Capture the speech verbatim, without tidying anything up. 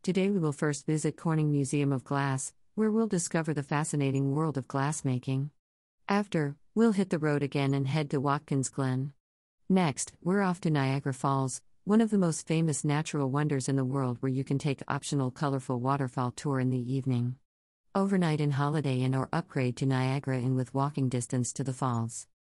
Today we will first visit Corning Museum of Glass, where we'll discover the fascinating world of glassmaking. After, we'll hit the road again and head to Watkins Glen. Next, we're off to Niagara Falls, one of the most famous natural wonders in the world, where you can take optional colorful waterfall tour in the evening. Overnight in Holiday Inn or upgrade to Niagara Inn with walking distance to the falls.